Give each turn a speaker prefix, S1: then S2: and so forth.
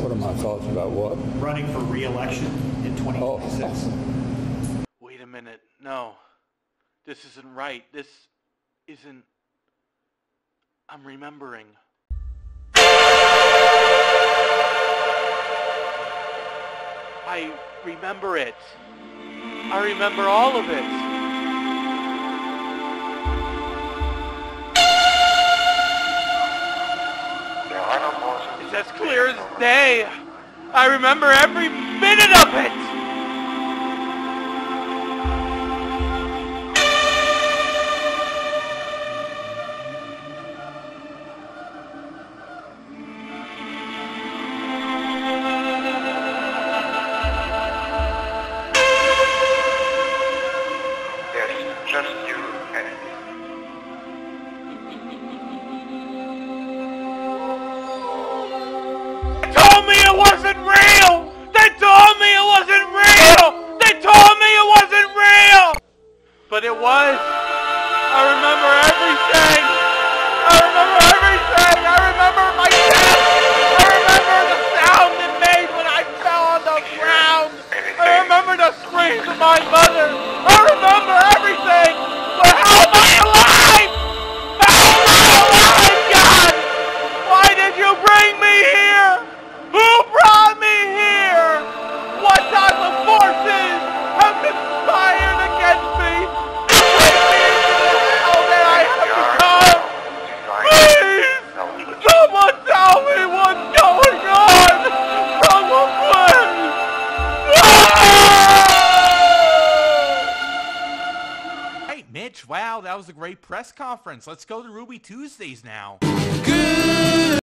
S1: What are my thoughts about what?
S2: Running for re-election in 2026.
S3: Wait a minute. No. This isn't right. This isn't... I'm remembering. I remember it. I remember all of it. It's as clear as day. I remember every minute of it.
S4: There's just you and me.
S3: It wasn't real! They told me it wasn't real! They told me it wasn't real! But it was. I remember everything! I remember everything! I remember my death! I remember the sound it made when I fell on the ground! I remember the screams of my mother! I remember everything! But how am I alive? How am I alive, God? Why did you bring me here? Who brought me here? What type of forces have conspired against me to bring me into the hell that I have become? Please! Someone tell me what's going on! Someone please!
S5: Hey, Mitch, wow, that was a great press conference. Let's go to Ruby Tuesdays now.